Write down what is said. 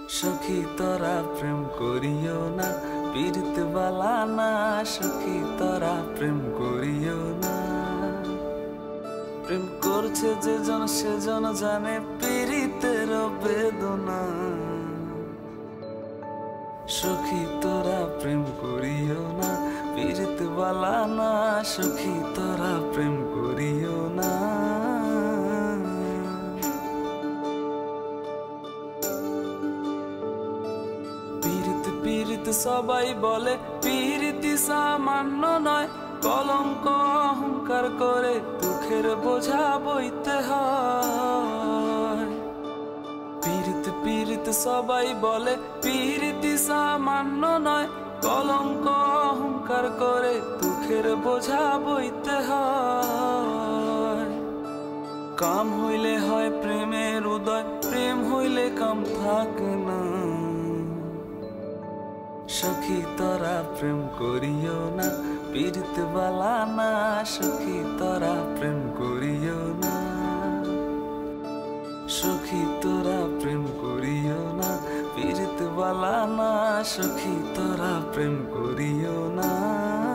সখী তোরা প্রেম করিও না, পীড়িত বালা না। সখী তোরা প্রেম করিও না। প্রেম করছে যে জন সেজন জানে পীড়িতের বেদনা। সখী তোরা প্রেম করিও না, পীড়িত বালা না। সখী তোরা প্রেম করিও না। পীড়িত পীড়িত সবাই বলে, পীড়িতি সামান্য নয়। কলঙ্ক অহংকার করে দুঃখের বোঝা বইতে হয়। পীড়িত পীড়িত সবাই বলে, পীড়িতি সামান্য নয়। কলঙ্ক অহংকার করে দুঃখের বোঝা বইতে হয়। কাম হইলে হয় প্রেমের উদয়, প্রেম হইলে কাম থাকে না। সখী তোরা প্রেম করিও না, পীড়িত বালা না। সখী তোরা প্রেম করিও না। সখী তোরা প্রেম করিও না, পীড়িত বালা না। সখী তোরা প্রেম করিও না।